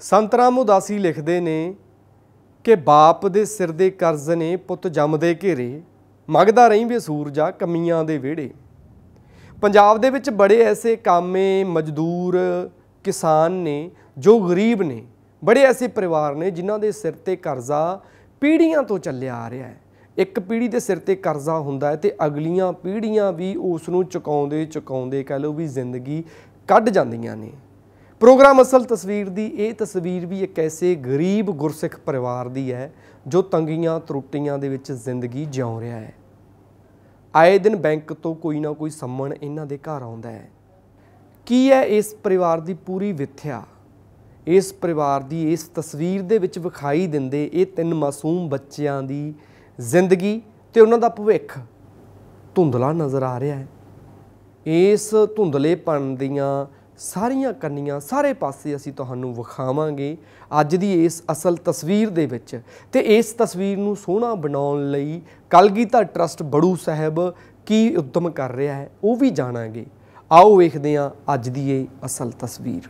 संत राम उदासी लिखते ने कि बाप दे सिर दे कर्ज ने पुत जमदे घेरे, मंगदा रही वे सूरजा कमियां दे विहड़े। पंजाब दे विच बड़े ऐसे कामे मजदूर किसान ने जो गरीब ने, बड़े ऐसे परिवार ने जिन्हां दे सिर ते कर्जा पीढ़ियां तो चलिया आ रहा है। एक पीढ़ी के सिर ते कर्जा हुंदा है ते अगलियां पीढ़ियां भी उस नूं चुकाउंदे चुकाउंदे कह लो भी जिंदगी कढ जांदियां ने। प्रोग्राम असल तस्वीर दी ये तस्वीर भी एक ऐसे गरीब गुरसिख परिवार दी है जो तंगियां त्रुटियां दे विच जिंदगी जिउं रहा है। आए दिन बैंक तो कोई ना कोई सम्मन इन्हां दे घर आउंदा है। की है इस परिवार की पूरी विथ्या, इस परिवार की इस तस्वीर दे विच विखाई दिंदे ये तीन मासूम बच्चों की जिंदगी ते उन्हां दा भविख धुंधला नज़र आ रहा है। इस धुंधलेपन दियां सारियां कन्नियां सारे पासे असीं तुहानूं विखावांगे अज दी इस असल तस्वीर दे विच। ते इस तस्वीर नूं सोहना बनाउण लई कलगीधर ट्रस्ट बड़ू साहब की उद्यम कर रहा है वो भी जाणांगे। आओ वेखदे हां अज दी ये असल तस्वीर।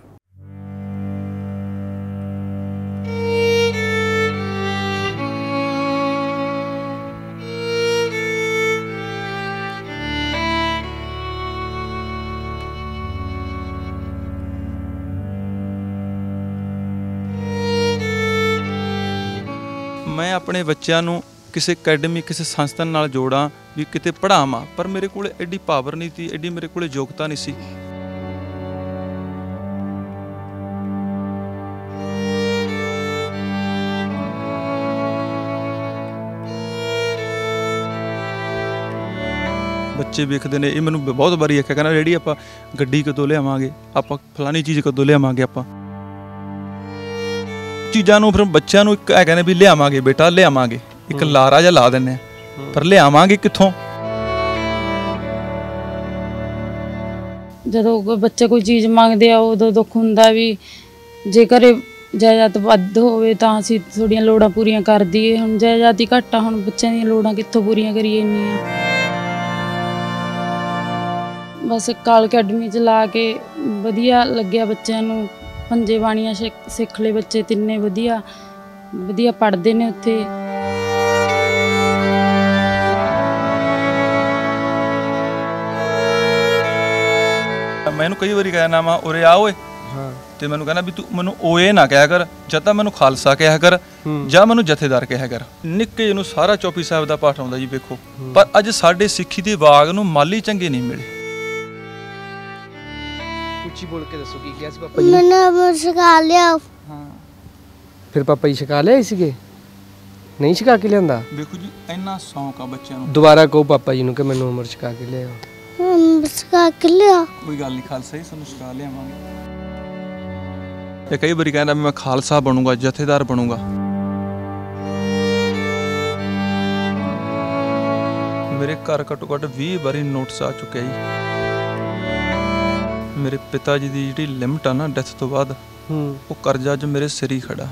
मैं अपने बच्चों नूं किसी अकैडमी किसी संस्था नाल जोड़ा भी किते पढ़ावां, पर मेरे कोल एडी पावर नहीं थी, एडी मेरे कोल योग्यता नहीं सी। बच्चे वेखदे ने, ये मैनूं बहुत बारी आख्या कहना रेडी आपां गड्डी कदों लिआवांगे, आपां फलानी चीज़ कदों लिआवांगे, आपां चीज़ां नूं फिर बच्चों नूं एक कहने भी लिआवांगे बेटा लिआवांगे, एक लारा जिहा ला दिंदे पर लिआवांगे कित्थों। जदों बच्चे कोई चीज़ मंगदे आ उदों दुख हुंदा भी जे घरे जायदाद वध होवे तां असीं थोड़ियां लोड़ां पूरीआं कर दईए। हुण जायदाद ही घट आ, हुण बच्चों दीआं लोड़ां कित्थों पूरीआं करीए इन्नियां। बस काल अकैडमी च ला के वधिया लग्गिया बच्चों नूं, पंजे बाणियां सिख ले बच्चे तिन्ने वधिया वधिया पढ़दे ने उत्थे। मैनूं कई बारी कहना वा उरे आ ओए, ते मैनूं कहना भी तू मैनूं ओए ना कहा कर, जां तां मैनूं खालसा कहा कर जां मैनूं जथेदार कहा कर। निक्के नूं सारा चौपी साहिब दा पाठ आउंदा जी वेखो, पर अज साडे सिੱਖੀ दे वाग नूं माली चंगे नहीं मिले। ਉੱਚੀ बोल के दसो की किया सी पापा जी? मैंने सिखा लिया। हाँ फिर पापा जी सिखा लिया सीगे? नहीं सिखा के लिया? देखो जी इन्ना शौक आ बच्चों नूं। दोबारा कहो पापा जी नूं कि मैनूं उमर सिखा के लिया। सिखा के लिया कोई गल नहीं, खालसा ही सानूं सिखा लियावांगे। कई बारी कहना मैं खालसा बनूंगा जथेदार बनूंगा। मेरे घर घट्टो घट्ट 20 बारी नोटिस आ चुके जी। मेरे पिता जी की जी लिमिट आ ना डेथ तो बाद वो कर्जा अज मेरे सिर ही खड़ा।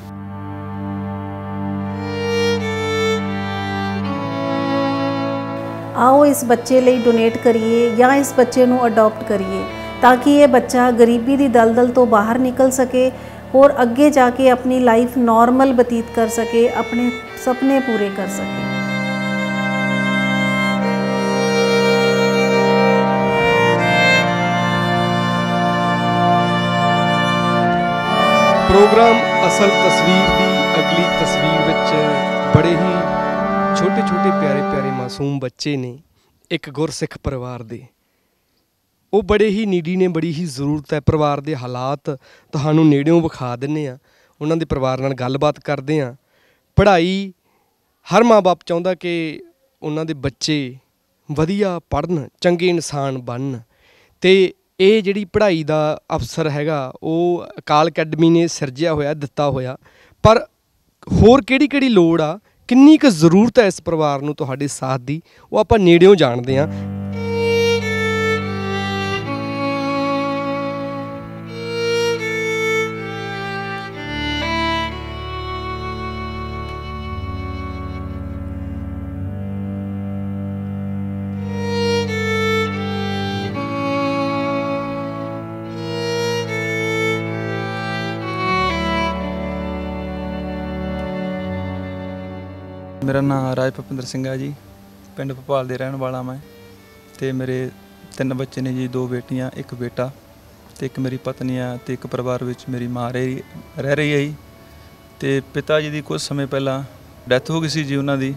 आओ इस बच्चे लिए डोनेट करिए या इस बच्चे नूं अडॉप्ट करिए ताकि ये बच्चा गरीबी की दलदल तो बाहर निकल सके और अगे जाके अपनी लाइफ नॉर्मल बतीत कर सके, अपने सपने पूरे कर सके। प्रोग्राम असल तस्वीर की अगली तस्वीर विच बड़े ही छोटे छोटे प्यारे प्यारे मासूम बच्चे ने एक गुरसिख परिवार दे। वो बड़े ही नीडी ने, बड़ी ही ज़रूरत है। परिवार के हालात तुहानूं नेड़ियों विखा दिंदे आ, उन्हां दे परिवार नाल गलबात करदे आ। पढ़ाई हर माँ बाप चाहुंदा कि उन्हां दे बच्चे वधिया पढ़न, चंगे इंसान बनन। ते ये जिहड़ी पढ़ाई का अवसर हैगा वो अकाल अकैडमी ने सिरजिया होया दिता होया, पर होर किहड़ी किहड़ी लोड़ आ, किन्नी क जरूरत है इस परिवार नूं तुहाडे साथ दी, वो आपां नेड़ियों जाणदे हां। ਮੇਰਾ ਨਾਮ ਰਾਜ ਭੁਪਿੰਦਰ ਸਿੰਘ ਹੈ ਜੀ, ਪਿੰਡ ਭੋਪਾਲ ਦੇ ਰਹਿਣ ਵਾਲਾ ਮੈਂ। ਤੇ ਮੇਰੇ 3 ਬੱਚੇ ਨੇ ਜੀ, 2 ਬੇਟੀਆਂ, 1 ਬੇਟਾ ਤੇ 1 ਮੇਰੀ ਪਤਨੀ ਆ ਤੇ 1 ਪਰਿਵਾਰ ਵਿੱਚ ਮੇਰੀ ਮਾਂ ਰਹਿ ਰਹੀ ਹੈ ਜੀ। ਤੇ ਪਿਤਾ ਜੀ ਦੀ ਕੁਝ ਸਮੇਂ ਪਹਿਲਾਂ ਡੈਥ ਹੋ ਗਈ ਸੀ ਜੀ ਉਹਨਾਂ ਦੀ।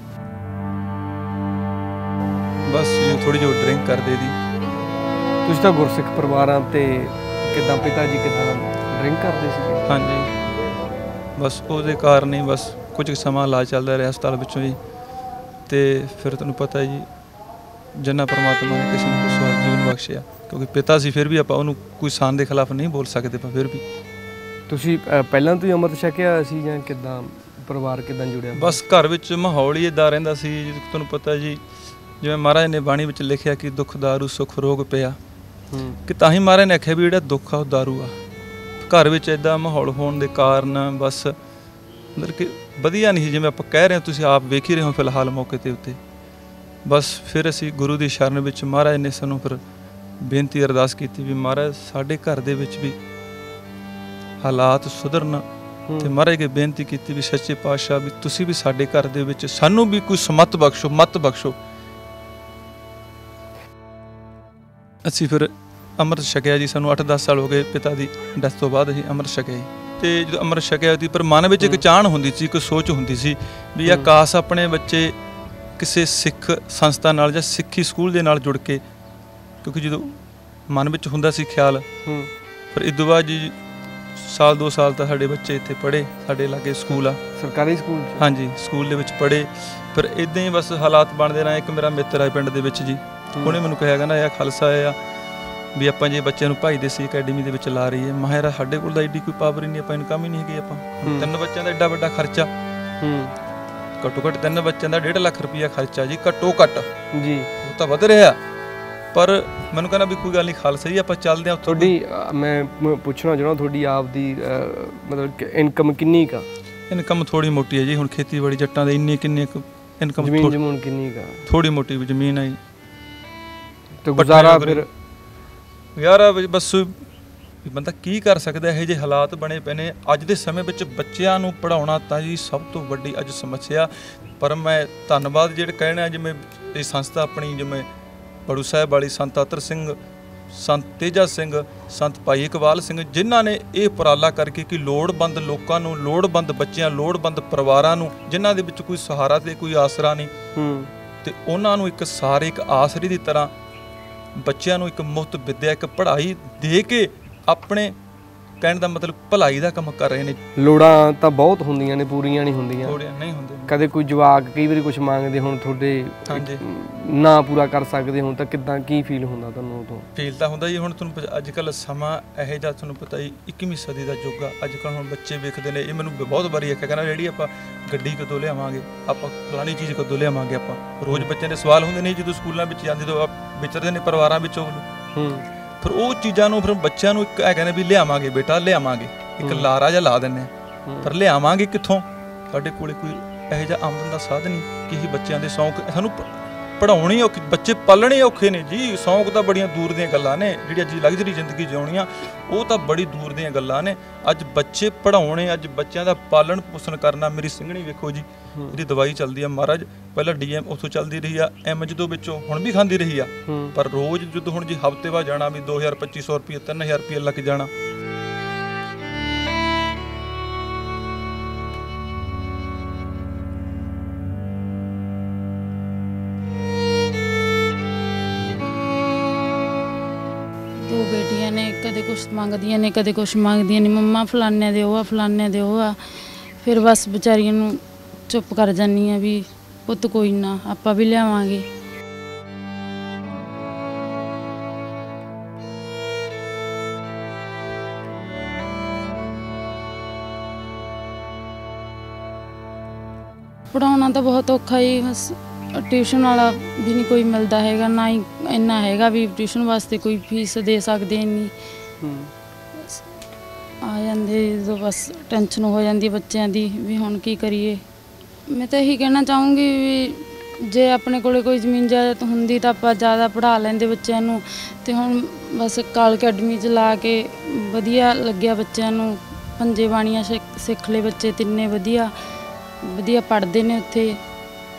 ਬਸ ਜੀ ਥੋੜ੍ਹੀ ਜਿਹੀ ਡਰਿੰਕ ਕਰਦੇ ਦੀ। ਤੁਸੀਂ ਤਾਂ ਗੁਰਸਿੱਖ ਪਰਿਵਾਰਾਂ ਤੇ ਕਿੱਦਾਂ ਪਿਤਾ ਜੀ ਕਿੱਦਾਂ ਡਰਿੰਕ ਕਰਦੇ ਸੀਗੇ? ਹਾਂਜੀ, ਬਸ ਉਹਦੇ ਕਾਰਨ ਹੀ ਬਸ ਕੁਝ ਸਮਾਂ ਇਲਾਜ ਚੱਲਦਾ ਰਿਹਾ ਹਸਪਤਾਲ ਵਿੱਚੋਂ ਜੀ। ਤੇ ਫਿਰ ਤੁਹਾਨੂੰ ਪਤਾ ਹੈ ਜੀ, ਜਿੰਨਾ ਪਰਮਾਤਮਾ ਨੇ ਕਿਸੇ ਨੂੰ ਕੋਈ ਸਵਾਦ ਜੀਵਨ ਬਖਸ਼ਿਆ, ਕਿਉਂਕਿ ਪਿਤਾ ਸੀ, ਫਿਰ ਵੀ ਆਪਾਂ ਉਹਨੂੰ ਕੋਈ ਸਾਨ ਦੇ ਖਿਲਾਫ ਨਹੀਂ ਬੋਲ ਸਕਦੇ। ਪਰ ਫਿਰ ਵੀ ਤੁਸੀਂ ਪਹਿਲਾਂ ਤੋਂ ਹੀ ਅੰਮ੍ਰਿਤ ਛਕਿਆ ਸੀ ਜਾਂ ਕਿੱਦਾਂ, ਪਰਿਵਾਰ ਕਿੱਦਾਂ ਜੁੜਿਆ? ਬਸ ਘਰ ਵਿੱਚ ਮਾਹੌਲ ਹੀ ਇੱਦਾਂ ਰਹਿੰਦਾ ਸੀ। ਤੁਹਾਨੂੰ ਪਤਾ ਜੀ, ਜਿਵੇਂ ਮਹਾਰਾਜ ਨੇ ਬਾਣੀ ਵਿੱਚ ਲਿਖਿਆ ਕਿ ਦੁੱਖ ਦਾਰੂ ਸੁੱਖ ਰੋਗ ਪਿਆ, ਕਿ ਤਾਂ ਹੀ ਮਹਾਰਾਜ ਨੇ ਆਖਿਆ ਵੀ ਜਿਹੜਾ ਦੁੱਖ ਆ ਉਹ ਦਾਰੂ ਆ। ਘਰ ਵਿੱਚ ਇੱਦਾਂ ਮਾਹੌਲ ਹੋਣ ਦੇ ਕਾਰਨ ਬਸ ਮਤਲਬ ਕਿ ਵਧੀਆ ਨਹੀਂ ਸੀ, ਜਿਵੇਂ ਆਪਾਂ ਕਹਿ ਰਹੇ ਹਾਂ, ਤੁਸੀਂ ਆਪ ਵੇਖ ਹੀ ਰਹੇ ਹੋ ਫਿਲਹਾਲ ਮੌਕੇ ਦੇ ਉੱਤੇ। ਬਸ ਫਿਰ ਅਸੀਂ ਗੁਰੂ ਦੀ ਸ਼ਰਨ ਵਿੱਚ ਮਹਾਰਾਜ ਨੇ ਸਾਨੂੰ ਫਿਰ ਬੇਨਤੀ ਅਰਦਾਸ ਕੀਤੀ ਵੀ ਮਹਾਰਾਜ ਸਾਡੇ ਘਰ ਦੇ ਵਿੱਚ ਵੀ ਹਾਲਾਤ ਸੁਧਰਨ। ਤੇ ਮਹਾਰਾਜ ਅੱਗੇ ਬੇਨਤੀ ਕੀਤੀ ਵੀ ਸੱਚੇ ਪਾਤਸ਼ਾਹ ਵੀ ਤੁਸੀਂ ਵੀ ਸਾਡੇ ਘਰ ਦੇ ਵਿੱਚ ਸਾਨੂੰ ਵੀ ਕੋਈ ਸਮੱਤ ਬਖਸ਼ੋ, ਮੱਤ ਬਖਸ਼ੋ। ਅਸੀਂ ਫਿਰ ਅੰਮ੍ਰਿਤ ਛਕਿਆ ਜੀ। ਸਾਨੂੰ 8-10 ਸਾਲ ਹੋ ਗਏ ਪਿਤਾ ਦੀ ਡੈਥ ਤੋਂ ਬਾਅਦ ਅਸੀਂ ਅੰਮ੍ਰਿਤ ਛਕਿਆ ਜੀ। ਤੇ ਜਦੋਂ ਅੰਮ੍ਰਿਤ ਛਕਿਆ ਸੀ, ਪਰ ਮਨ ਵਿੱਚ ਇੱਕ ਚਾਹਣ ਹੁੰਦੀ ਸੀ, ਇੱਕ ਸੋਚ ਹੁੰਦੀ ਸੀ ਵੀ ਆਕਾਸ਼ ਆਪਣੇ ਬੱਚੇ ਕਿਸੇ ਸਿੱਖ ਸੰਸਥਾ ਨਾਲ ਜਾਂ ਸਿੱਖੀ ਸਕੂਲ ਦੇ ਨਾਲ ਜੁੜ ਕੇ, ਕਿਉਂਕਿ ਜਦੋਂ ਮਨ ਵਿੱਚ ਹੁੰਦਾ ਸੀ ਖਿਆਲ। ਫਿਰ ਇਸ ਤੋਂ ਬਾਅਦ ਜੀ 1-2 ਸਾਲ ਤਾਂ ਸਾਡੇ ਬੱਚੇ ਇੱਥੇ ਪੜ੍ਹੇ, ਸਾਡੇ ਲਾਗੇ ਸਕੂਲ ਆ, ਸਰਕਾਰੀ ਸਕੂਲ? ਹਾਂਜੀ, ਸਕੂਲ ਦੇ ਵਿੱਚ ਪੜ੍ਹੇ। ਫਿਰ ਇੱਦਾਂ ਹੀ ਬਸ ਹਾਲਾਤ ਬਣਦੇ ਰਹੇ। ਇੱਕ ਮੇਰਾ ਮਿੱਤਰ ਆ ਪਿੰਡ ਦੇ ਵਿੱਚ ਜੀ, ਉਹਨੇ ਮੈਨੂੰ ਕਿਹਾ ਕਹਿੰਦਾ ਯਾਰ ਖਾਲਸਾ ਆ ਵੀ ਆਪਾਂ ਜੇ ਬੱਚਿਆਂ ਨੂੰ ਭਾਈ ਦੇਸੀ ਅਕੈਡਮੀ ਦੇ ਵਿੱਚ ਲਾ ਰਹੀ ਹੈ। ਮੈਂ ਯਾਰ ਸਾਡੇ ਕੋਲ ਤਾਂ ਐਡੀ ਕੋਈ ਪਾਵਰ ਹੀ ਨਹੀਂ, ਆਪਾਂ ਇਨਕਮ ਹੀ ਨਹੀਂ ਹੈਗੀ। ਆਪਾਂ 3 ਬੱਚਿਆਂ ਦਾ ਐਡਾ ਵੱਡਾ ਖਰਚਾ, ਘੱਟੋ ਘੱਟ 3 ਬੱਚਿਆਂ ਦਾ 1.5 ਲੱਖ ਰੁਪਈਆ ਖਰਚਾ ਜੀ, ਘੱਟੋ ਘੱਟ ਜੀ। ਉਹ ਤਾਂ ਵਧ ਰਿਹਾ, ਪਰ ਮੈਨੂੰ ਕਹਿੰਦਾ ਵੀ ਕੋਈ ਗੱਲ ਨਹੀਂ ਖਾਲਸਾ ਜੀ ਆਪਾਂ ਚੱਲਦੇ ਹਾਂ। ਤੁਹਾਡੀ ਮੈਂ ਪੁੱਛਣਾ ਚਾਹੁੰਦਾ, ਤੁਹਾਡੀ ਆਪ ਦੀ ਮਤਲਬ ਇਨਕਮ ਕਿੰਨੀ ਕੁ? ਇਨਕਮ ਥੋੜ੍ਹੀ ਮੋਟੀ ਹੈ ਜੀ। ਹੁਣ ਖੇਤੀਬਾੜੀ ਜੱਟਾਂ ਦੇ ਇੰਨੀ ਕਿੰਨੀ ਇਨਕਮ? ਜ਼ਮੀਨ ਕਿੰਨੀ ਕੁ? ਥੋੜ੍ਹੀ ਮੋਟੀ ਵੀ ਜ਼ਮੀਨ ਹੈ ਜੀ। ਤੇ ਗੁਜ਼ਾਰਾ ਫਿਰ ਯਾਰ ਬਸ ਬੰਦਾ ਕੀ ਕਰ ਸਕਦਾ? ਇਹੋ ਜਿਹੇ ਹਾਲਾਤ ਬਣੇ ਪਏ ਨੇ ਅੱਜ ਦੇ ਸਮੇਂ ਵਿੱਚ। ਬੱਚਿਆਂ ਨੂੰ ਪੜ੍ਹਾਉਣਾ ਤਾਂ ਜੀ ਸਭ ਤੋਂ ਵੱਡੀ ਅੱਜ ਸਮੱਸਿਆ। ਪਰ ਮੈਂ ਧੰਨਵਾਦ ਜਿਹੜੇ ਕਹਿਣਾ, ਜਿਵੇਂ ਇਹ ਸੰਸਥਾ ਆਪਣੀ, ਜਿਵੇਂ ਬੜੂ ਸਾਹਿਬ ਵਾਲੀ ਸੰਤ ਅਤਰ ਸਿੰਘ, ਸੰਤ ਤੇਜਾ ਸਿੰਘ, ਸੰਤ ਭਾਈ ਇਕਬਾਲ ਸਿੰਘ, ਜਿਨ੍ਹਾਂ ਨੇ ਇਹ ਉਪਰਾਲਾ ਕਰਕੇ ਕਿ ਲੋੜਵੰਦ ਲੋਕਾਂ ਨੂੰ, ਲੋੜਵੰਦ ਬੱਚਿਆਂ, ਲੋੜਵੰਦ ਪਰਿਵਾਰਾਂ ਨੂੰ, ਜਿਨ੍ਹਾਂ ਦੇ ਵਿੱਚ ਕੋਈ ਸਹਾਰਾ ਤੇ ਕੋਈ ਆਸਰਾ ਨਹੀਂ, ਤੇ ਉਹਨਾਂ ਨੂੰ ਇੱਕ ਸਾਰੇ ਇੱਕ ਆਸਰੇ ਦੀ ਤਰ੍ਹਾਂ ਬੱਚਿਆਂ ਨੂੰ ਇੱਕ ਮੁਫਤ ਵਿੱਦਿਆ, ਇੱਕ ਪੜ੍ਹਾਈ ਦੇ ਕੇ ਆਪਣੇ ਕਹਿਣ ਦਾ ਮਤਲਬ ਭਲਾਈ ਦਾ ਕੰਮ ਕਰ ਰਹੇ ਨੇ। ਲੋੜਾਂ ਤਾਂ ਬਹੁਤ ਹੁੰਦੀਆਂ ਨੇ, ਪੂਰੀਆਂ ਨਹੀਂ ਹੁੰਦੀਆਂ। ਨਹੀਂ ਹੁੰਦੇ। ਕਦੇ ਕੋਈ ਜਵਾਕ ਕਈ ਵਾਰੀ ਕੁਝ ਮੰਗਦੇ ਹੁਣ, ਤੁਹਾਡੇ ਨਾ ਪੂਰਾ ਕਰ ਸਕਦੇ ਹੁਣ ਤਾਂ ਕਿੱਦਾਂ, ਕੀ ਫੀਲ ਹੁੰਦਾ ਤੁਹਾਨੂੰ? ਉਦੋਂ ਫੀਲ ਤਾਂ ਹੁੰਦਾ ਜੀ। ਹੁਣ ਤੁਹਾਨੂੰ ਅੱਜ ਕੱਲ੍ਹ ਸਮਾਂ ਇਹੋ ਜਿਹਾ, ਤੁਹਾਨੂੰ ਪਤਾ ਜੀ 21ਵੀਂ ਸਦੀ ਦਾ ਯੁੱਗ ਆ। ਅੱਜ ਕੱਲ੍ਹ ਹੁਣ ਬੱਚੇ ਵੇਖਦੇ ਨੇ, ਇਹ ਮੈਨੂੰ ਬਹੁਤ ਵਾਰੀ ਆਖਿਆ ਕਹਿੰਦਾ ਜਿਹੜੀ ਆਪਾਂ ਗੱਡੀ ਕਦੋਂ ਲਿਆਵਾਂਗੇ, ਆਪਾਂ ਫਲਾਣੀ ਚੀਜ਼ ਕਦੋਂ ਲਿਆਵਾਂਗੇ। ਆਪਾਂ ਰੋਜ਼ ਬੱਚਿਆਂ ਦੇ ਸਵਾਲ ਹੁੰਦੇ ਨੇ ਜਦੋਂ ਸਕੂਲਾਂ ਵਿੱਚ ਜਾਂਦੇ, ਜਦੋਂ ਵਿਚਰਦੇ ਨੇ ਪਰਿਵਾਰਾਂ ਵਿੱਚੋਂ। ਫਿਰ ਉਹ ਚੀਜ਼ਾਂ ਨੂੰ ਫਿਰ ਬੱਚਿਆਂ ਨੂੰ ਇੱਕ ਇਹ ਕਹਿੰਦੇ ਵੀ ਲਿਆਵਾਂਗੇ ਬੇਟਾ, ਲਿਆਵਾਂਗੇ, ਇੱਕ ਲਾਰਾ ਜਿਹਾ ਲਾ ਦਿੰਦੇ। ਪਰ ਲਿਆਵਾਂਗੇ ਕਿੱਥੋਂ? ਸਾਡੇ ਕੋਲ ਕੋਈ ਇਹੋ ਜਿਹਾ ਆਮਦਨ ਦਾ ਸਾਧਨ ਨਹੀਂ ਕਿ ਅਸੀਂ ਬੱਚਿਆਂ ਦੇ ਸ਼ੌਂਕ, ਸਾਨੂੰ ਪੜ੍ਹਾਉਣੇ ਔਖੇ, ਬੱਚੇ ਪਾਲਣੇ ਔਖੇ ਨੇ ਜੀ। ਸ਼ੌਂਕ ਤਾਂ ਬੜੀਆਂ ਦੂਰ ਦੀਆਂ ਗੱਲਾਂ ਨੇ, ਜਿਹੜੀ ਅੱਜ ਲਗਜ਼ਰੀ ਜ਼ਿੰਦਗੀ ਜਿਉਣੀ ਆ ਉਹ ਤਾਂ ਬੜੀ ਦੂਰ ਦੀਆਂ ਗੱਲਾਂ ਨੇ। ਅੱਜ ਬੱਚੇ ਪੜ੍ਹਾਉਣੇ, ਅੱਜ ਬੱਚਿਆਂ ਦਾ ਪਾਲਣ ਪੋਸ਼ਣ ਕਰਨਾ। ਮੇਰੀ ਸਿੰਘਣੀ ਵੇਖੋ ਜੀ, ਇਹਦੀ ਦਵਾਈ ਚੱਲਦੀ ਆ ਮਹਾਰਾਜ, ਪਹਿਲਾਂ DM ਉੱਥੋਂ ਚੱਲਦੀ ਰਹੀ ਆ, MJ ਤੋਂ ਵਿੱਚੋਂ ਹੁਣ ਵੀ ਖਾਂਦੀ ਰਹੀ ਆ। ਪਰ ਰੋਜ਼ ਜਦੋਂ ਹੁਣ ਜੀ ਹਫ਼ਤੇ ਬਾਅਦ ਜਾਣਾ ਵੀ 2000-2500 ਰੁਪਏ 3000 ਰੁਪਏ ਲੱਗ ਜਾਣਾ। ਦੋ ਬੇਟੀਆਂ ਨੇ, ਕਦੇ ਕੁਛ ਮੰਗਦੀਆਂ ਨੇ, ਕਦੇ ਕੁਛ ਮੰਗਦੀਆਂ ਨੇ। ਮੰਮਾ ਫਲਾਨੇ ਦੇ ਉਹ ਆ, ਫਲਾਨੇ ਦੇ ਉਹ ਆ। ਫਿਰ ਬਸ ਵਿਚਾਰੀਆਂ ਨੂੰ ਚੁੱਪ ਕਰ ਜਾਂਦੀ ਆ ਵੀ ਪੁੱਤ ਕੋਈ ਨਾ, ਆਪਾਂ ਵੀ ਲਿਆਵਾਂਗੇ। ਪੜ੍ਹਾਉਣਾ ਤਾਂ ਬਹੁਤ ਔਖਾ ਹੀ, ਬਸ ਟਿਊਸ਼ਨ ਵਾਲਾ ਵੀ ਨਹੀਂ ਕੋਈ ਮਿਲਦਾ ਹੈਗਾ, ਨਾ ਹੀ ਇੰਨਾ ਹੈਗਾ ਵੀ ਟਿਊਸ਼ਨ ਵਾਸਤੇ ਕੋਈ ਫੀਸ ਦੇ ਸਕਦੇ ਇੰਨੀ। ਆ ਜਾਂਦੇ ਜਦੋਂ ਬਸ ਟੈਨਸ਼ਨ ਹੋ ਜਾਂਦੀ ਬੱਚਿਆਂ ਦੀ ਵੀ ਹੁਣ ਕੀ ਕਰੀਏ। ਮੈਂ ਤਾਂ ਇਹੀ ਕਹਿਣਾ ਚਾਹੂੰਗੀ ਵੀ ਜੇ ਆਪਣੇ ਕੋਲ ਕੋਈ ਜ਼ਮੀਨ ਜਾਇਦਾਦ ਹੁੰਦੀ ਤਾਂ ਆਪਾਂ ਜ਼ਿਆਦਾ ਪੜ੍ਹਾ ਲੈਂਦੇ ਬੱਚਿਆਂ ਨੂੰ। ਤੇ ਹੁਣ ਬਸ ਕਾਲ ਅਕੈਡਮੀ 'ਚ ਲਾ ਕੇ ਵਧੀਆ ਲੱਗਿਆ ਬੱਚਿਆਂ ਨੂੰ, ਪੰਜੇ ਬਾਣੀਆਂ ਸਿੱਖ ਲਏ ਬੱਚੇ ਤਿੰਨੇ, ਵਧੀਆ ਵਧੀਆ ਪੜ੍ਹਦੇ ਨੇ ਉੱਥੇ।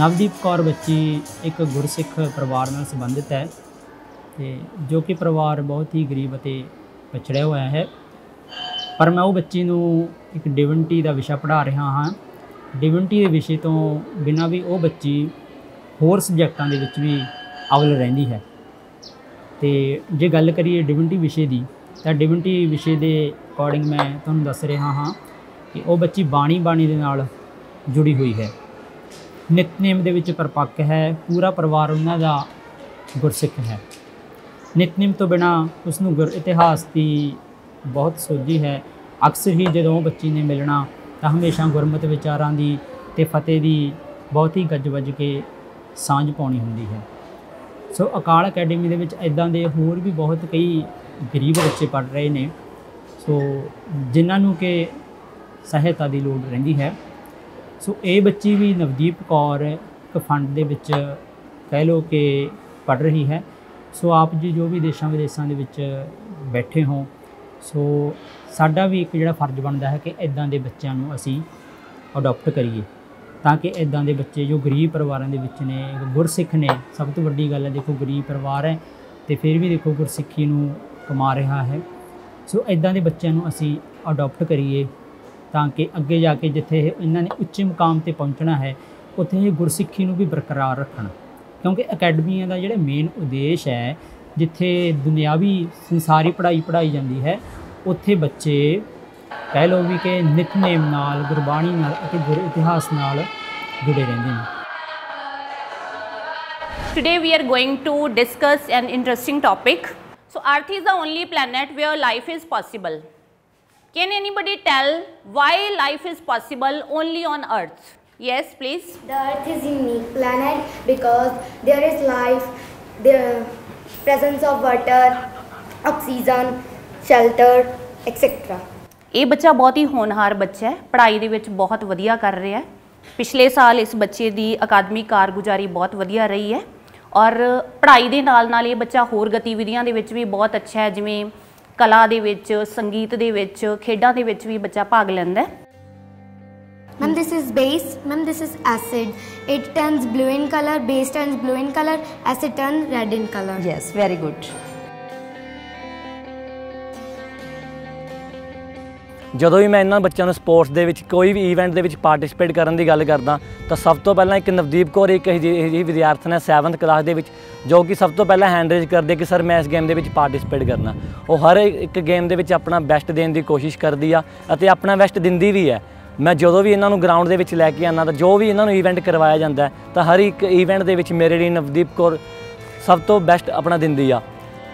ਨਵਦੀਪ ਕੌਰ ਬੱਚੀ ਇੱਕ ਗੁਰਸਿੱਖ ਪਰਿਵਾਰ ਨਾਲ ਸੰਬੰਧਿਤ ਹੈ ਤੇ ਜੋ ਕਿ ਪਰਿਵਾਰ ਬਹੁਤ ਹੀ ਗਰੀਬ ਅਤੇ ਪਛੜਿਆ ਹੋਇਆ ਹੈ। ਪਰ ਮੈਂ ਉਹ ਬੱਚੀ ਨੂੰ ਇੱਕ ਡਿਵਿਨਿਟੀ ਦਾ ਵਿਸ਼ਾ ਪੜ੍ਹਾ ਰਿਹਾ ਹਾਂ। ਡਿਵਿਨਿਟੀ ਦੇ ਵਿਸ਼ੇ ਤੋਂ ਬਿਨਾਂ ਵੀ ਉਹ ਬੱਚੀ ਹੋਰ ਸਬਜੈਕਟਾਂ ਦੇ ਵਿੱਚ ਵੀ ਅਵਲ ਰਹਿੰਦੀ ਹੈ। ਤੇ ਜੇ ਗੱਲ ਕਰੀਏ ਡਿਵਿਨਿਟੀ ਵਿਸ਼ੇ ਦੀ ਤਾਂ ਡਿਵਿਨਿਟੀ ਵਿਸ਼ੇ ਦੇ ਅਕੋਰਡਿੰਗ ਮੈਂ ਤੁਹਾਨੂੰ ਦੱਸ ਰਿਹਾ ਹਾਂ ਕਿ ਉਹ ਬੱਚੀ ਬਾਣੀ ਦੇ ਨਾਲ ਜੁੜੀ ਹੋਈ ਹੈ, ਨਿਤਨੇਮ ਦੇ ਵਿੱਚ ਪਰਪੱਕ ਹੈ। ਪੂਰਾ ਪਰਿਵਾਰ ਉਹਨਾਂ ਦਾ ਗੁਰਸਿੱਖ ਹੈ। ਨਿਤਨੇਮ ਤੋਂ ਬਿਨਾਂ ਉਸ ਨੂੰ ਗੁਰ ਇਤਿਹਾਸ ਦੀ ਬਹੁਤ ਸੋਝੀ ਹੈ। ਅਕਸਰ ਹੀ ਜਦੋਂ ਉਹ ਬੱਚੀ ਨੇ ਮਿਲਣਾ ਤਾਂ ਹਮੇਸ਼ਾ ਗੁਰਮਤਿ ਵਿਚਾਰਾਂ ਦੀ ਅਤੇ ਫਤਿਹ ਦੀ ਬਹੁਤ ਹੀ ਗੱਜ ਵੱਜ ਕੇ ਸਾਂਝ ਪਾਉਣੀ ਹੁੰਦੀ ਹੈ। ਸੋ ਅਕਾਲ ਅਕੈਡਮੀ ਦੇ ਵਿੱਚ ਇੱਦਾਂ ਦੇ ਹੋਰ ਵੀ ਬਹੁਤ ਕਈ ਗਰੀਬ ਬੱਚੇ ਪੜ੍ਹ ਰਹੇ ਨੇ, ਸੋ ਜਿਨ੍ਹਾਂ ਨੂੰ ਕਿ ਸਹਾਇਤਾ ਦੀ ਲੋੜ ਰਹਿੰਦੀ ਹੈ। ਸੋ ਇਹ ਬੱਚੀ ਵੀ ਨਵਦੀਪ ਕੌਰ ਇੱਕ ਫੰਡ ਦੇ ਵਿੱਚ ਕਹਿ ਲਓ ਕਿ ਪੜ੍ਹ ਰਹੀ ਹੈ। ਸੋ ਆਪ ਜੀ ਜੋ ਵੀ ਦੇਸ਼ਾਂ ਵਿਦੇਸ਼ਾਂ ਦੇ ਵਿੱਚ ਬੈਠੇ ਹੋ, ਸੋ ਸਾਡਾ ਵੀ ਇੱਕ ਜਿਹੜਾ ਫਰਜ਼ ਬਣਦਾ ਹੈ ਕਿ ਇੱਦਾਂ ਦੇ ਬੱਚਿਆਂ ਨੂੰ ਅਸੀਂ ਅਡੋਪਟ ਕਰੀਏ ਤਾਂ ਕਿ ਇੱਦਾਂ ਦੇ ਬੱਚੇ ਜੋ ਗਰੀਬ ਪਰਿਵਾਰਾਂ ਦੇ ਵਿੱਚ ਨੇ, ਗੁਰਸਿੱਖ ਨੇ। ਸਭ ਤੋਂ ਵੱਡੀ ਗੱਲ ਹੈ, ਦੇਖੋ ਗਰੀਬ ਪਰਿਵਾਰ ਹੈ ਅਤੇ ਫਿਰ ਵੀ ਦੇਖੋ ਗੁਰਸਿੱਖੀ ਨੂੰ ਕਮਾ ਰਿਹਾ ਹੈ। ਸੋ ਇੱਦਾਂ ਦੇ ਬੱਚਿਆਂ ਨੂੰ ਅਸੀਂ ਅਡੋਪਟ ਕਰੀਏ ਤਾਂ ਕਿ ਅੱਗੇ ਜਾ ਕੇ ਜਿੱਥੇ ਇਹਨਾਂ ਨੇ ਉੱਚੇ ਮੁਕਾਮ 'ਤੇ ਪਹੁੰਚਣਾ ਹੈ ਉੱਥੇ ਇਹ ਗੁਰਸਿੱਖੀ ਨੂੰ ਵੀ ਬਰਕਰਾਰ ਰੱਖਣ। ਕਿਉਂਕਿ ਅਕੈਡਮੀਆਂ ਦਾ ਜਿਹੜਾ ਮੇਨ ਉਦੇਸ਼ ਹੈ, ਜਿੱਥੇ ਦੁਨਿਆਵੀ ਸੰਸਾਰੀ ਪੜ੍ਹਾਈ ਜਾਂਦੀ ਹੈ, ਉੱਥੇ ਬੱਚੇ ਕਹਿ ਲਓ ਵੀ ਕਿ ਨਿਤਨੇਮ ਨਾਲ, ਗੁਰਬਾਣੀ ਨਾਲ ਅਤੇ ਗੁਰ ਇਤਿਹਾਸ ਨਾਲ ਜੁੜੇ ਰਹਿੰਦੇ ਨੇ। Today we are going to discuss an interesting topic. So Earth is the only planet where life is possible. Can anybody tell why life is possible only on Earth? Yes, please. The Earth is a unique planet because there is life, the presence of water, oxygen, shelter, etc. ਇਹ ਬੱਚਾ ਬਹੁਤ ਹੀ ਹੋਣਹਾਰ ਬੱਚਾ ਹੈ, ਪੜ੍ਹਾਈ ਦੇ ਵਿੱਚ ਬਹੁਤ ਵਧੀਆ ਕਰ ਰਿਹਾ ਹੈ। ਪਿਛਲੇ ਸਾਲ ਇਸ ਬੱਚੇ ਦੀ ਅਕਾਦਮਿਕ ਕਾਰਗੁਜ਼ਾਰੀ ਬਹੁਤ ਵਧੀਆ ਰਹੀ ਹੈ ਔਰ ਪੜ੍ਹਾਈ ਦੇ ਨਾਲ ਇਹ ਬੱਚਾ ਹੋਰ ਗਤੀਵਿਧੀਆਂ ਦੇ ਵਿੱਚ ਵੀ ਬਹੁਤ ਅੱਛਾ ਹੈ, ਜਿਵੇਂ ਕਲਾ ਦੇ ਵਿੱਚ, ਸੰਗੀਤ ਦੇ ਵਿੱਚ, ਖੇਡਾਂ ਦੇ ਵਿੱਚ ਵੀ ਬੱਚਾ ਭਾਗ ਲੈਂਦਾ ਹੈ। Ma'am, this is base. Ma'am, this is acid. It turns blue in color. Base turns blue in color. Acid turns red in color. Yes, very good. ਜਦੋਂ ਵੀ ਮੈਂ ਇਹਨਾਂ ਬੱਚਿਆਂ ਨੂੰ ਸਪੋਰਟਸ ਦੇ ਵਿੱਚ ਕੋਈ ਵੀ ਈਵੈਂਟ ਦੇ ਵਿੱਚ ਪਾਰਟਿਸਿਪੇਟ ਕਰਨ ਦੀ ਗੱਲ ਕਰਦਾ ਤਾਂ ਸਭ ਤੋਂ ਪਹਿਲਾਂ ਇੱਕ ਨਵਦੀਪ ਕੌਰ ਇੱਕ ਅਜਿਹੀ ਵਿਦਿਆਰਥਣ ਹੈ 7th ਕਲਾਸ ਦੇ ਵਿੱਚ ਜੋ ਕਿ ਸਭ ਤੋਂ ਪਹਿਲਾਂ ਹੈਂਡ ਰੇਜ਼ ਕਰਦੇ ਕਿ ਸਰ ਮੈਂ ਇਸ ਗੇਮ ਦੇ ਵਿੱਚ ਪਾਰਟਿਸਿਪੇਟ ਕਰਨਾ। ਉਹ ਹਰ ਇੱਕ ਗੇਮ ਦੇ ਵਿੱਚ ਆਪਣਾ ਬੈਸਟ ਦੇਣ ਦੀ ਕੋਸ਼ਿਸ਼ ਕਰਦੀ ਆ ਅਤੇ ਆਪਣਾ ਬੈਸਟ ਦਿੰਦੀ ਵੀ ਹੈ। ਮੈਂ ਜਦੋਂ ਵੀ ਇਹਨਾਂ ਨੂੰ ਗਰਾਊਂਡ ਦੇ ਵਿੱਚ ਲੈ ਕੇ ਆਉਂਦਾ ਤਾਂ ਜੋ ਵੀ ਇਹਨਾਂ ਨੂੰ ਈਵੈਂਟ ਕਰਵਾਇਆ ਜਾਂਦਾ ਤਾਂ ਹਰ ਇੱਕ ਈਵੈਂਟ ਦੇ ਵਿੱਚ ਮੇਰੇ ਲਈ ਨਵਦੀਪ ਕੌਰ ਸਭ ਤੋਂ ਬੈਸਟ ਆਪਣਾ ਦਿੰਦੀ ਆ।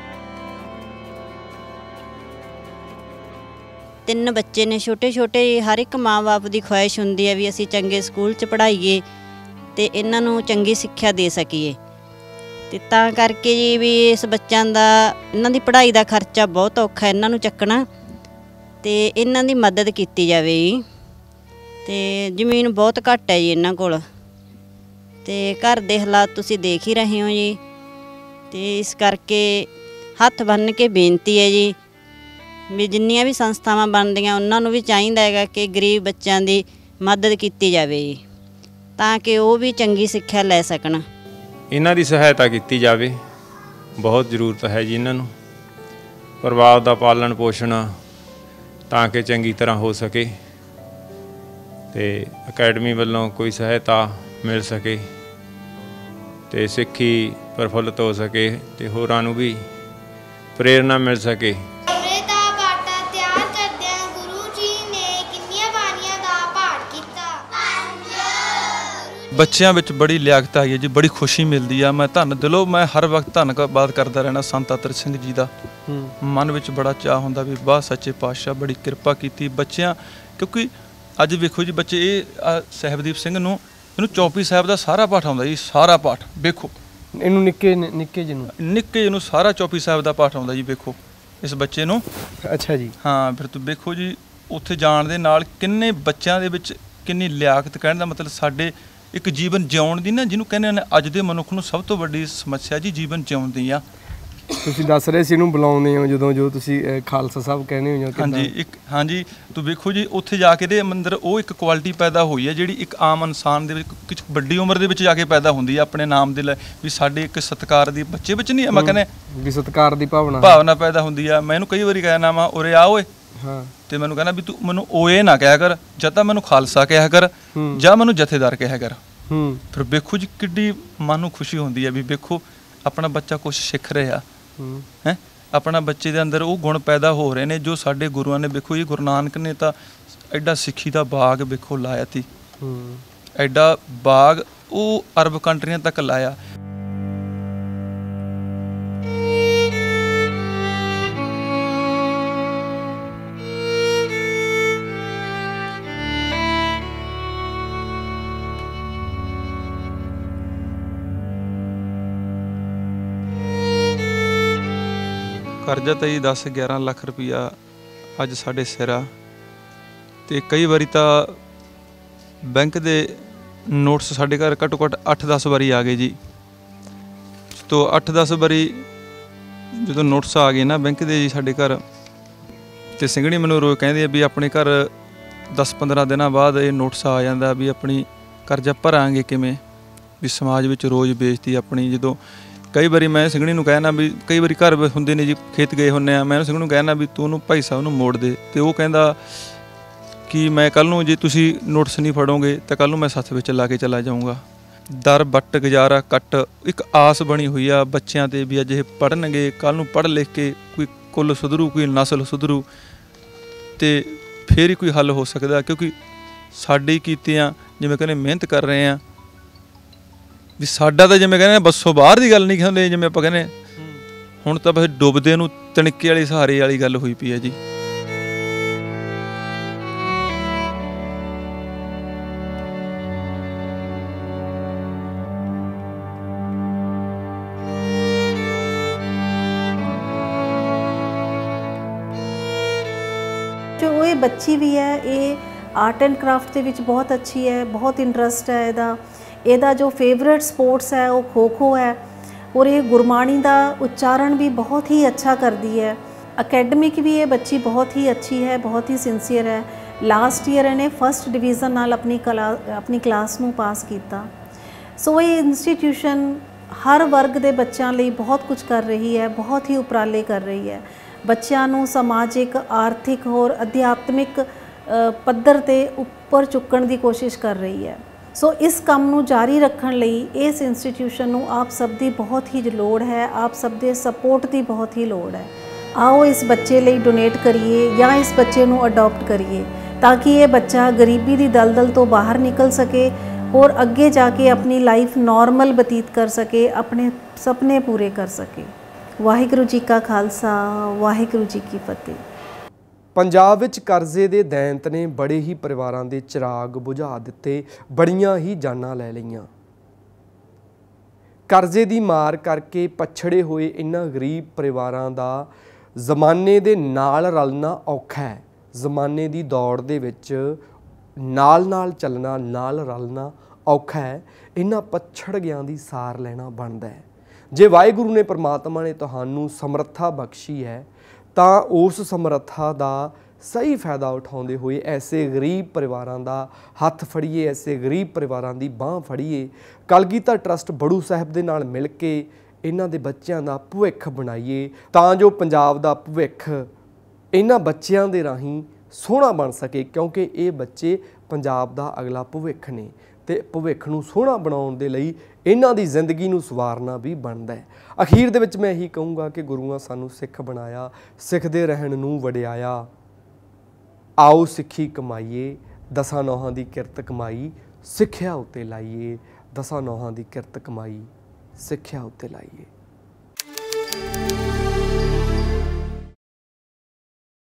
3 ਬੱਚੇ ਨੇ ਛੋਟੇ ਛੋਟੇ। ਹਰ ਇੱਕ ਮਾਂ-ਬਾਪ ਦੀ ਖੁਆਇਸ਼ ਹੁੰਦੀ ਹੈ ਵੀ ਅਸੀਂ ਚੰਗੇ ਸਕੂਲ 'ਚ ਪੜ੍ਹਾਈਏ ਅਤੇ ਇਹਨਾਂ ਨੂੰ ਚੰਗੀ ਸਿੱਖਿਆ ਦੇ ਸਕੀਏ। ਅਤੇ ਤਾਂ ਕਰਕੇ ਜੀ ਵੀ ਇਸ ਬੱਚਿਆਂ ਦਾ ਇਹਨਾਂ ਦੀ ਪੜ੍ਹਾਈ ਦਾ ਖਰਚਾ ਬਹੁਤ ਔਖਾ ਇਹਨਾਂ ਨੂੰ ਚੱਕਣਾ ਅਤੇ ਇਹਨਾਂ ਦੀ ਮਦਦ ਕੀਤੀ ਜਾਵੇ ਜੀ। ਅਤੇ ਜ਼ਮੀਨ ਬਹੁਤ ਘੱਟ ਹੈ ਜੀ ਇਹਨਾਂ ਕੋਲ ਅਤੇ ਘਰ ਦੇ ਹਾਲਾਤ ਤੁਸੀਂ ਦੇਖ ਹੀ ਰਹੇ ਹੋ ਜੀ। ਅਤੇ ਇਸ ਕਰਕੇ ਹੱਥ ਬੰਨ੍ਹ ਕੇ ਬੇਨਤੀ ਹੈ ਜੀ ਵੀ ਜਿੰਨੀਆਂ ਵੀ ਸੰਸਥਾਵਾਂ ਬਣਦੀਆਂ ਉਹਨਾਂ ਨੂੰ ਵੀ ਚਾਹੀਦਾ ਹੈਗਾ ਕਿ ਗਰੀਬ ਬੱਚਿਆਂ ਦੀ ਮਦਦ ਕੀਤੀ ਜਾਵੇ ਜੀ ਤਾਂ ਕਿ ਉਹ ਵੀ ਚੰਗੀ ਸਿੱਖਿਆ ਲੈ ਸਕਣ। ਇਹਨਾਂ ਦੀ ਸਹਾਇਤਾ ਕੀਤੀ ਜਾਵੇ, ਬਹੁਤ ਜ਼ਰੂਰਤ ਹੈ ਜੀ ਇਹਨਾਂ ਨੂੰ। ਪਰਿਵਾਰ ਦਾ ਪਾਲਣ ਪੋਸ਼ਣ ਤਾਂ ਕਿ ਚੰਗੀ ਤਰ੍ਹਾਂ ਹੋ ਸਕੇ ਅਤੇ ਅਕੈਡਮੀ ਵੱਲੋਂ ਕੋਈ ਸਹਾਇਤਾ ਮਿਲ ਸਕੇ ਅਤੇ ਸਿੱਖੀ ਪ੍ਰਫੁੱਲਤ ਹੋ ਸਕੇ ਅਤੇ ਹੋਰਾਂ ਨੂੰ ਵੀ ਪ੍ਰੇਰਨਾ ਮਿਲ ਸਕੇ। ਬੱਚਿਆਂ ਵਿੱਚ ਬੜੀ ਲਿਆਕਤ ਆਈ ਹੈ ਜੀ, ਬੜੀ ਖੁਸ਼ੀ ਮਿਲਦੀ ਆ। ਮੈਂ ਦਿਲੋਂ ਮੈਂ ਹਰ ਵਕਤ ਧੰਨਵਾਦ ਕਰਦਾ ਰਹਿਣਾ ਸੰਤ ਅਤਰ ਸਿੰਘ ਜੀ ਦਾ। ਮਨ ਵਿੱਚ ਬੜਾ ਚਾਅ ਹੁੰਦਾ ਵੀ ਵਾਹ ਸੱਚੇ ਪਾਤਸ਼ਾਹ ਬੜੀ ਕਿਰਪਾ ਕੀਤੀ ਬੱਚਿਆਂ। ਕਿਉਂਕਿ ਅੱਜ ਵੇਖੋ ਜੀ ਬੱਚੇ ਇਹ ਸਹਿਬਦੀਪ ਸਿੰਘ ਨੂੰ ਇਹਨੂੰ ਚੌਪੀ ਸਾਹਿਬ ਦਾ ਸਾਰਾ ਪਾਠ ਆਉਂਦਾ ਜੀ, ਸਾਰਾ ਪਾਠ ਵੇਖੋ। ਇਹਨੂੰ ਨਿੱਕੇ ਜਿਹਨੂੰ ਸਾਰਾ ਚੌਪੀ ਸਾਹਿਬ ਦਾ ਪਾਠ ਆਉਂਦਾ ਜੀ, ਵੇਖੋ ਇਸ ਬੱਚੇ ਨੂੰ। ਅੱਛਾ ਜੀ। ਹਾਂ, ਫਿਰ ਤੂੰ ਵੇਖੋ ਜੀ ਉੱਥੇ ਜਾਣ ਦੇ ਨਾਲ ਕਿੰਨੇ ਬੱਚਿਆਂ ਦੇ ਵਿੱਚ ਕਿੰਨੀ ਲਿਆਕਤ। ਕਹਿਣ ਦਾ ਮਤਲਬ ਸਾਡੇ ਇੱਕ ਜੀਵਨ ਜਿਉਣ ਦੀ ਨਾ, ਜਿਹਨੂੰ ਕਹਿੰਦੇ ਨੇ ਅੱਜ ਦੇ ਮਨੁੱਖ ਨੂੰ ਸਭ ਤੋਂ ਵੱਡੀ ਸਮੱਸਿਆ ਜੀ ਜੀਵਨ ਜਿਉਣ ਦੀ ਆ। ਤੁਸੀਂ ਦੱਸ ਰਹੇ ਸੀ ਇਹਨੂੰ ਬੁਲਾਉਂਦੇ ਹੋ ਜਦੋਂ ਜੋ ਤੁਸੀਂ ਖਾਲਸਾ ਸਾਹਿਬ ਕਹਿੰਦੇ ਹੋ ਜਾਂ ਹਾਂਜੀ ਹਾਂਜੀ ਤੂੰ ਵੇਖੋ ਜੀ ਉੱਥੇ ਜਾ ਕੇ ਦੇ ਮੰਦਰ ਉਹ ਇੱਕ ਕੁਆਲਿਟੀ ਪੈਦਾ ਹੋਈ ਹੈ ਜਿਹੜੀ ਇੱਕ ਆਮ ਇਨਸਾਨ ਦੇ ਵਿੱਚ ਕੁਝ ਵੱਡੀ ਉਮਰ ਦੇ ਵਿੱਚ ਜਾ ਕੇ ਪੈਦਾ ਹੁੰਦੀ ਹੈ ਆਪਣੇ ਨਾਮ ਦੇ ਲਈ ਵੀ ਸਾਡੇ ਇੱਕ ਸਤਿਕਾਰ ਦੀ ਬੱਚੇ ਵਿੱਚ ਨਹੀਂ ਮੈਂ ਕਹਿੰਦਾ ਵੀ ਸਤਿਕਾਰ ਦੀ ਭਾਵਨਾ ਪੈਦਾ ਹੁੰਦੀ ਆ। ਮੈਂ ਇਹਨੂੰ ਕਈ ਵਾਰੀ ਕਹਿਣਾ ਵਾ ਉਰੇ ਆ ਓਏ ਤੇ ਮੈਨੂੰ ਕਹਿੰਦਾ ਵੀ ਤੂੰ ਮੈਨੂੰ ਓਏ ਨਾ ਕਿਹਾ ਕਰ ਜਾਂ ਤਾਂ ਮੈਨੂੰ ਖਾਲਸਾ ਕਿਹਾ ਕਰ ਜਾਂ ਮੈਨੂੰ ਜਥੇਦਾਰ ਕਿਹਾ ਕਰ। ਫਿਰ ਵੇਖੋ ਜੀ ਕਿੱਡੀ ਮਨ ਨੂੰ ਖੁਸ਼ੀ ਹੁੰਦੀ ਹੈ ਵੀ ਵੇਖੋ ਆਪਣਾ ਬੱਚਾ ਕੁਛ ਸਿੱਖ ਰਿਹਾ ਹੈ ਆਪਣਾ ਬੱਚੇ ਦੇ ਅੰਦਰ ਉਹ ਗੁਣ ਪੈਦਾ ਹੋ ਰਹੇ ਨੇ ਜੋ ਸਾਡੇ ਗੁਰੂਆਂ ਨੇ ਵੇਖੋ ਜੀ ਗੁਰੂ ਨਾਨਕ ਨੇ ਤਾਂ ਐਡਾ ਸਿੱਖੀ ਦਾ ਬਾਗ ਵੇਖੋ ਲਾਇਆ ਤੀ ਐਡਾ ਬਾਗ ਉਹ ਅਰਬ ਕੰਟਰੀਆਂ ਤੱਕ ਲਾਇਆ। ਕਰਜ਼ਾ ਤਾਂ ਜੀ 10-11 ਲੱਖ ਰੁਪਈਆ ਅੱਜ ਸਾਡੇ ਸਿਰ ਆ ਤੇ ਕਈ ਵਾਰੀ ਤਾਂ ਬੈਂਕ ਦੇ ਨੋਟਸ ਸਾਡੇ ਘਰ ਘੱਟੋ ਘੱਟ 8-10 ਵਾਰੀ ਆ ਗਏ ਜੀ। ਤੋਂ 8-10 ਵਾਰੀ ਜਦੋਂ ਨੋਟਸ ਆ ਗਏ ਨਾ ਬੈਂਕ ਦੇ ਜੀ ਸਾਡੇ ਘਰ ਤੇ ਸਿੰਘਣੀ ਮੈਨੂੰ ਰੋਜ਼ ਕਹਿੰਦੇ ਆ ਵੀ ਆਪਣੇ ਘਰ 10-15 ਦਿਨਾਂ ਬਾਅਦ ਇਹ ਨੋਟਸ ਆ ਜਾਂਦਾ ਵੀ ਆਪਣੀ ਕਰਜ਼ਾ ਭਰਾਂਗੇ ਕਿਵੇਂ ਵੀ ਸਮਾਜ ਵਿੱਚ ਰੋਜ਼ ਬੇਇੱਜ਼ਤੀ ਆਪਣੀ। ਜਦੋਂ ਕਈ ਵਾਰੀ ਮੈਂ ਸਿੰਘਣੀ ਨੂੰ ਕਹਿਣਾ ਵੀ ਕਈ ਵਾਰੀ ਘਰ ਹੁੰਦੇ ਨੇ ਜੀ ਖੇਤ ਗਏ ਹੁੰਦੇ ਆ ਮੈਂ ਸਿੰਘਣੀ ਨੂੰ ਕਹਿਣਾ ਵੀ ਤੂੰ ਉਹਨੂੰ ਭਾਈ ਸਾਹਿਬ ਨੂੰ ਮੋੜ ਦੇ ਤੇ ਉਹ ਕਹਿੰਦਾ ਕਿ ਮੈਂ ਕੱਲ੍ਹ ਨੂੰ ਜੇ ਤੁਸੀਂ ਨੋਟਿਸ ਨਹੀਂ ਫੜੋਗੇ ਤਾਂ ਕੱਲ੍ਹ ਨੂੰ ਮੈਂ ਸੱਥ ਵਿੱਚ ਲਾ ਕੇ ਚਲਾ ਜਾਊਂਗਾ। ਦਰ ਬੱਟ ਗੁਜ਼ਾਰਾ ਕੱਟ ਇੱਕ ਆਸ ਬਣੀ ਹੋਈ ਆ ਬੱਚਿਆਂ 'ਤੇ ਵੀ ਅੱਜ ਇਹ ਪੜ੍ਹਨਗੇ ਕੱਲ੍ਹ ਨੂੰ ਪੜ੍ਹ ਲਿਖ ਕੇ ਕੋਈ ਕੁੱਲ ਸੁਧਰੂ ਕੋਈ ਨਸਲ ਸੁਧਰੂ ਤੇ ਫਿਰ ਹੀ ਕੋਈ ਹੱਲ ਹੋ ਸਕਦਾ ਕਿਉਂਕਿ ਸਾਡੇ ਕੀਤਿਆਂ ਜਿਵੇਂ ਕਹਿੰਦੇ ਮਿਹਨਤ ਕਰ ਰਹੇ ਆ ਵੀ ਸਾਡਾ ਤਾਂ ਜਿਵੇਂ ਕਹਿੰਦੇ ਬੱਸੋਂ ਬਾਹਰ ਦੀ ਗੱਲ ਨਹੀਂ ਕਹਿੰਦੇ ਜਿਵੇਂ ਆਪਾਂ ਕਹਿੰਦੇ ਹੁਣ ਤਾਂ ਬਸ ਡੁੱਬਦੇ ਨੂੰ ਤਣਕੇ ਵਾਲੇ ਸਹਾਰੇ ਵਾਲੀ ਗੱਲ ਹੋਈ ਪਈ ਹੈ ਜੀ। जो ये बच्ची भी है ये आर्ट एंड क्राफ्ट के विच बहुत अच्छी है, बहुत इंटरस्ट है ਇਹਦਾ जो फेवरेट स्पोर्ट्स है वो खो खो है और ये गुरबाणी का उच्चारण भी बहुत ही अच्छा करती है। अकैडमिक भी ये बच्ची बहुत ही अच्छी है, बहुत ही सिंसीयर है। लास्ट ईयर इन्हें फर्स्ट डिवीज़न नाल अपनी क्लास नूं पास किया। सो ये इंस्टीट्यूशन हर वर्ग के बच्चों लिए बहुत कुछ कर रही है, बहुत ही उपराले कर रही है। बच्चों नूं समाजिक आर्थिक और अध्यात्मिक पद्धर ते उपर चुकण की कोशिश कर रही है। सो इस काम नूं जारी रखण लई इस इंस्टीट्यूशन नूं आप सब दी बहुत ही लोड़ है, आप सब दे सपोर्ट की बहुत ही लोड़ है। आओ इस बच्चे लई डोनेट करिए या इस बच्चे नूं अडॉप्ट करिए ताकि ये बच्चा गरीबी दी दलदल तो बाहर निकल सके और अगे जाके अपनी लाइफ नॉर्मल बतीत कर सके, अपने सपने पूरे कर सके। वाहिगुरू जी का खालसा, वाहिगुरू जी की फतेह। ਪੰਜਾਬ ਵਿੱਚ ਕਰਜ਼ੇ ਦੇ ਦੈਂਤ ਨੇ ਬੜੇ ਹੀ ਪਰਿਵਾਰਾਂ ਦੇ ਚਿਰਾਗ ਬੁਝਾ ਦਿੱਤੇ, ਬੜੀਆਂ ਹੀ ਜਾਨਾਂ ਲੈ ਲਈਆਂ। ਕਰਜ਼ੇ ਦੀ ਮਾਰ ਕਰਕੇ ਪਛੜੇ ਹੋਏ ਇਹਨਾਂ ਗਰੀਬ ਪਰਿਵਾਰਾਂ ਦਾ ਜ਼ਮਾਨੇ ਦੇ ਨਾਲ ਰਲਣਾ ਔਖਾ ਹੈ। ਜ਼ਮਾਨੇ ਦੀ ਦੌੜ ਦੇ ਵਿੱਚ ਨਾਲ ਚੱਲਣਾ, ਨਾਲ ਰਲਣਾ ਔਖਾ ਹੈ। ਇਹਨਾਂ ਪਛੜ ਗਿਆਂ ਦੀ ਸਾਰ ਲੈਣਾ ਬਣਦਾ ਹੈ। ਜੇ ਵਾਹਿਗੁਰੂ ਨੇ ਪ੍ਰਮਾਤਮਾ ਨੇ ਤੁਹਾਨੂੰ ਸਮਰੱਥਾ ਬਖਸ਼ੀ ਹੈ ਤਾਂ ਉਸ ਸਮਰੱਥਾ ਦਾ ਸਹੀ ਫਾਇਦਾ ਉਠਾਉਂਦੇ ਹੋਏ ਐਸੇ ਗਰੀਬ ਪਰਿਵਾਰਾਂ ਦਾ ਹੱਥ ਫੜੀਏ, ਐਸੇ ਗਰੀਬ ਪਰਿਵਾਰਾਂ ਦੀ ਬਾਂਹ ਫੜੀਏ। ਕਲਗੀਧਰ ਟਰੱਸਟ ਬੜੂ ਸਾਹਿਬ ਦੇ ਨਾਲ ਮਿਲ ਕੇ ਇਹਨਾਂ ਦੇ ਬੱਚਿਆਂ ਦਾ ਭਵਿੱਖ ਬਣਾਈਏ ਤਾਂ ਜੋ ਪੰਜਾਬ ਦਾ ਭਵਿੱਖ ਇਹਨਾਂ ਬੱਚਿਆਂ ਦੇ ਰਾਹੀਂ ਸੋਹਣਾ ਬਣ ਸਕੇ ਕਿਉਂਕਿ ਇਹ ਬੱਚੇ ਪੰਜਾਬ ਦਾ ਅਗਲਾ ਭਵਿੱਖ ਨੇ ਤੇ ਭਵਿੱਖ ਨੂੰ ਸੋਹਣਾ ਬਣਾਉਣ ਦੇ ਲਈ ਇਹਨਾਂ ਦੀ ਜ਼ਿੰਦਗੀ ਨੂੰ ਸਵਾਰਨਾ ਵੀ ਬਣਦਾ ਹੈ। ਅਖੀਰ ਦੇ ਵਿੱਚ ਮੈਂ ਇਹੀ ਕਹੂੰਗਾ ਕਿ ਗੁਰੂਆਂ ਸਾਨੂੰ ਸਿੱਖ ਬਣਾਇਆ, ਸਿੱਖਦੇ ਰਹਿਣ ਨੂੰ ਵਡਿਆਇਆ। ਆਓ ਸਿੱਖੀ ਕਮਾਈਏ, ਦਸਾਂ ਨੌਹਾਂ ਦੀ ਕਿਰਤ ਕਮਾਈ ਸਿੱਖਿਆ ਉੱਤੇ ਲਾਈਏ। ਦਸਾਂ ਨੌਹਾਂ ਦੀ ਕਿਰਤ ਕਮਾਈ ਸਿੱਖਿਆ ਉੱਤੇ ਲਾਈਏ।